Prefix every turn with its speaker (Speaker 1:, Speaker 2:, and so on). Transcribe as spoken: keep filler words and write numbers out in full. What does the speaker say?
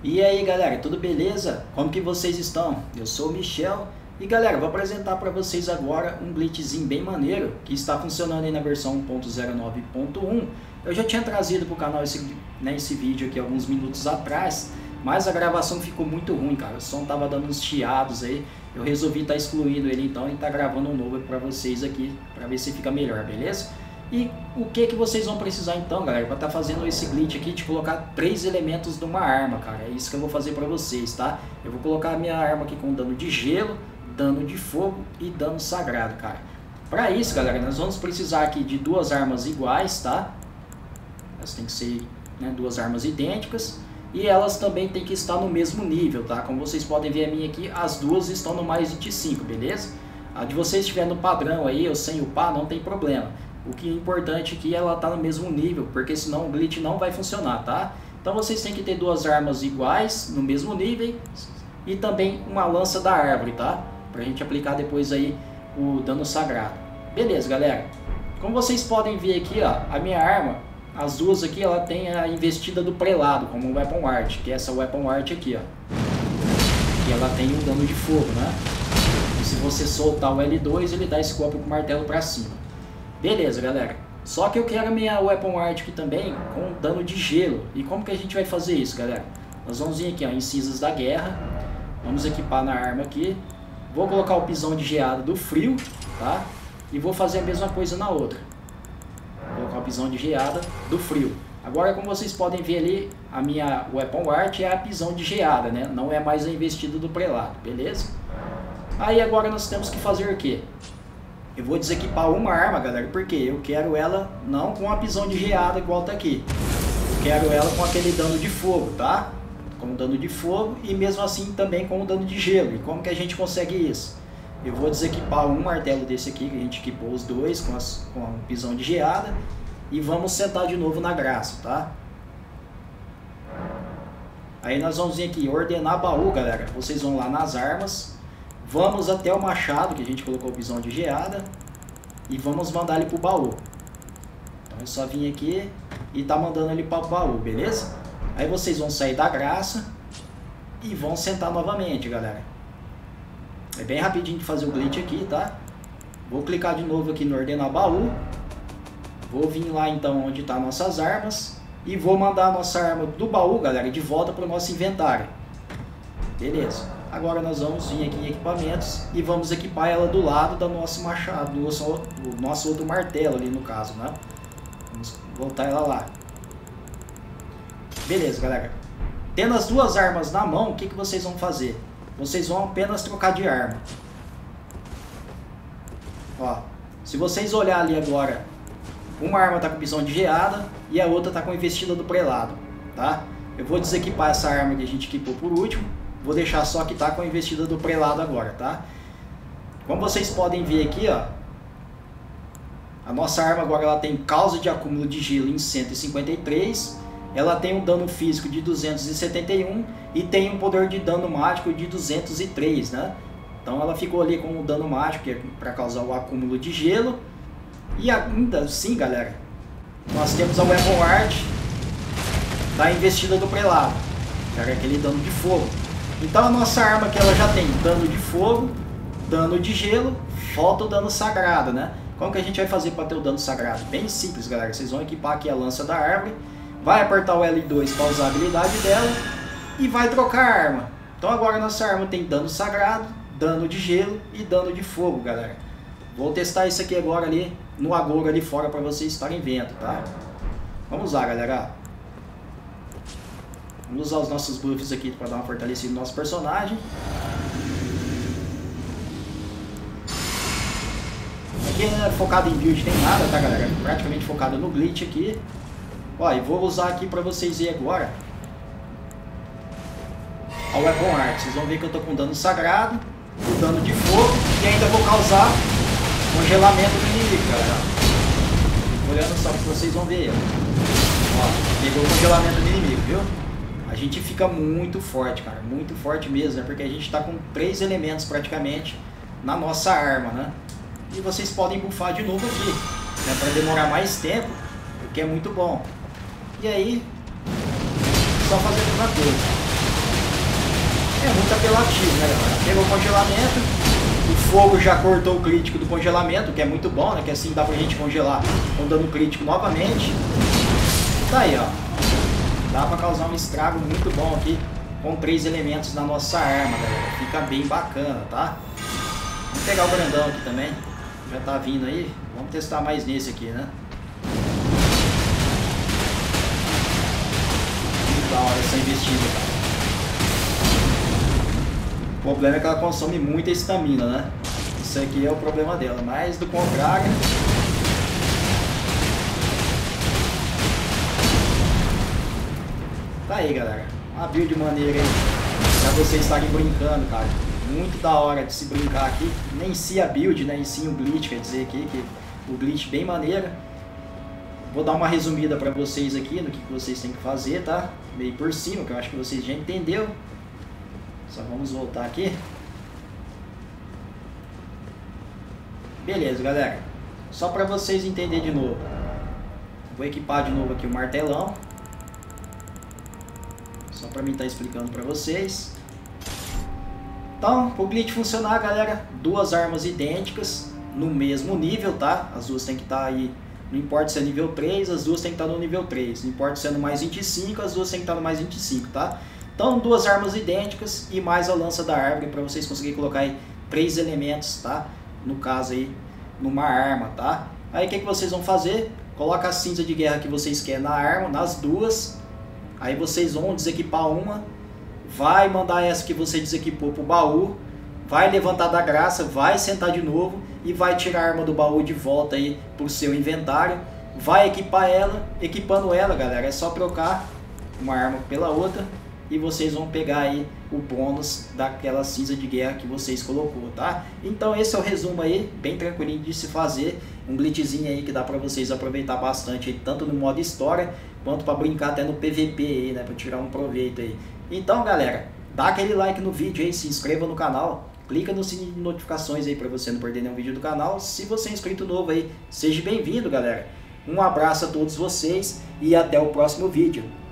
Speaker 1: E aí galera, tudo beleza? Como que vocês estão? Eu sou o Michel e galera, vou apresentar para vocês agora um glitchzinho bem maneiro que está funcionando aí na versão um ponto zero nove ponto um. Eu já tinha trazido para o canal esse, né, esse vídeo aqui alguns minutos atrás, mas a gravação ficou muito ruim, cara. O som tava dando uns chiados aí. Eu resolvi estar tá excluindo ele então e tá gravando um novo para vocês aqui, para ver se fica melhor, beleza? E o que que vocês vão precisar então, galera, para estar tá fazendo esse glitch aqui de colocar três elementos de uma arma, cara. É isso que eu vou fazer para vocês, tá? Eu vou colocar a minha arma aqui com dano de gelo, dano de fogo e dano sagrado, cara. Para isso, galera, nós vamos precisar aqui de duas armas iguais, tá? Elas têm que ser, né, duas armas idênticas. E elas também têm que estar no mesmo nível, tá? Como vocês podem ver a minha aqui, as duas estão no mais vinte e cinco, beleza? A de vocês estiver no padrão aí, ou sem upar, não tem problema. O que é importante aqui é ela tá no mesmo nível, porque senão o glitch não vai funcionar, tá? Então vocês têm que ter duas armas iguais, no mesmo nível, e também uma lança da árvore, tá? Pra gente aplicar depois aí o dano sagrado. Beleza, galera? Como vocês podem ver aqui, ó, a minha arma, as duas aqui, ela tem a investida do prelado, como um Weapon Art, que é essa Weapon Art aqui, ó. E ela tem um dano de fogo, né? E se você soltar o L dois, ele dá esse golpe com o martelo pra cima. Beleza, galera. Só que eu quero a minha Weapon Art aqui também com dano de gelo. E como que a gente vai fazer isso, galera? Nós vamos vir aqui, ó, em cinzas da guerra. Vamos equipar na arma aqui. Vou colocar o pisão de geada do frio, tá? E vou fazer a mesma coisa na outra. Vou colocar o pisão de geada do frio. Agora, como vocês podem ver ali, a minha Weapon Art é a pisão de geada, né? Não é mais a investida do prelado, beleza? Aí agora nós temos que fazer o quê? Eu vou desequipar uma arma, galera, porque eu quero ela não com a pisão de geada igual tá aqui. Eu quero ela com aquele dano de fogo, tá? Com dano de fogo e mesmo assim também com o dano de gelo. E como que a gente consegue isso? Eu vou desequipar um martelo desse aqui, que a gente equipou os dois com, as, com a pisão de geada. E vamos sentar de novo na graça, tá? Aí nós vamos vir aqui, ordenar baú, galera. Vocês vão lá nas armas. Vamos até o machado, que a gente colocou o pisão de geada. E vamos mandar ele pro baú. Então é só vir aqui e tá mandando ele para o baú, beleza? Aí vocês vão sair da graça e vão sentar novamente, galera. É bem rapidinho de fazer o glitch aqui, tá? Vou clicar de novo aqui no ordenar baú. Vou vir lá então onde tá nossas armas. E vou mandar a nossa arma do baú, galera, de volta para o nosso inventário. Beleza. Agora nós vamos vir aqui em equipamentos e vamos equipar ela do lado do nosso machado, do nosso, do nosso outro martelo ali no caso, né? Vamos voltar ela lá. Beleza, galera. Tendo as duas armas na mão, o que, que vocês vão fazer? Vocês vão apenas trocar de arma. Ó, se vocês olharem ali agora, uma arma tá com pisão de geada e a outra tá com investida do prelado, tá? Eu vou desequipar essa arma que a gente equipou por último. Vou deixar só que tá com a investida do prelado agora, tá? Como vocês podem ver aqui, ó, a nossa arma agora ela tem causa de acúmulo de gelo em cento e cinquenta e três, ela tem um dano físico de duzentos e setenta e um e tem um poder de dano mágico de duzentos e três, né? Então ela ficou ali com o dano mágico, que é para causar o acúmulo de gelo. E ainda assim, galera, nós temos a Weapon Art da investida do prelado, que é aquele dano de fogo. Então a nossa arma aqui ela já tem dano de fogo, dano de gelo, falta o dano sagrado, né? Como que a gente vai fazer para ter o dano sagrado? Bem simples, galera. Vocês vão equipar aqui a lança da árvore, vai apertar o L dois para usar a habilidade dela e vai trocar a arma. Então agora a nossa arma tem dano sagrado, dano de gelo e dano de fogo, galera. Vou testar isso aqui agora ali no agouro ali fora para vocês estarem vendo, tá? Vamos lá, galera. Vamos usar os nossos buffs aqui para dar uma fortalecida no nosso personagem. Aqui não é focado em build nem nada, tá, galera? Praticamente focado no glitch aqui. Ó, e vou usar aqui para vocês verem agora a Weapon Art. Vocês vão ver que eu tô com dano sagrado, o dano de fogo e ainda vou causar congelamento do inimigo, galera. Olhando só que vocês vão ver. Ó, pegou o congelamento do inimigo, viu? A gente fica muito forte, cara, muito forte mesmo, né? Porque a gente tá com três elementos praticamente na nossa arma, né? E vocês podem buffar de novo aqui, né? Para demorar mais tempo, o que é muito bom. E aí, só fazer a mesma coisa. é muito apelativo, né, galera? Pegou o congelamento, o fogo já cortou o crítico do congelamento, que é muito bom, né? Que assim dá pra gente congelar com dano crítico novamente. Tá aí, ó. Dá pra causar um estrago muito bom aqui com três elementos na nossa arma, galera. Fica bem bacana, tá? Vamos pegar o grandão aqui também. Já tá vindo aí. Vamos testar mais nesse aqui, né? Muito da hora essa investida, cara. O problema é que ela consome muita estamina, né? Isso aqui é o problema dela. Mas do contrário... Tá aí, galera. Uma build maneira aí. Pra vocês estarem brincando, cara. Muito da hora de se brincar aqui. Nem si a build, né? Em si o glitch, quer dizer aqui que o glitch bem maneiro. Vou dar uma resumida pra vocês aqui no que vocês têm que fazer, tá? Meio por cima, que eu acho que vocês já entenderam. Só vamos voltar aqui. Beleza, galera. Só pra vocês entenderem de novo. Vou equipar de novo aqui o martelão. Só pra mim estar explicando pra vocês. Então, para o glitch funcionar, galera, duas armas idênticas no mesmo nível, tá? As duas tem que estar aí, não importa se é nível três, as duas tem que estar no nível três. Não importa se é no mais vinte e cinco, as duas tem que estar no mais vinte e cinco, tá? Então, duas armas idênticas e mais a lança da árvore para vocês conseguirem colocar aí três elementos, tá? No caso aí, numa arma, tá? Aí o que, que vocês vão fazer? Coloca a cinza de guerra que vocês querem na arma, nas duas. Aí vocês vão desequipar uma, vai mandar essa que você desequipou pro baú, vai levantar da graça, vai sentar de novo e vai tirar a arma do baú de volta aí pro seu inventário, vai equipar ela, equipando ela, galera, é só trocar uma arma pela outra e vocês vão pegar aí o bônus daquela cinza de guerra que vocês colocou, tá? Então esse é o resumo aí, bem tranquilinho de se fazer, um glitchzinho aí que dá pra vocês aproveitar bastante aí, tanto no modo história quanto para brincar até no P V P aí, né, para tirar um proveito aí. Então, galera, dá aquele like no vídeo aí, se inscreva no canal, clica no sininho de notificações aí para você não perder nenhum vídeo do canal. Se você é inscrito novo aí, seja bem-vindo, galera. Um abraço a todos vocês e até o próximo vídeo.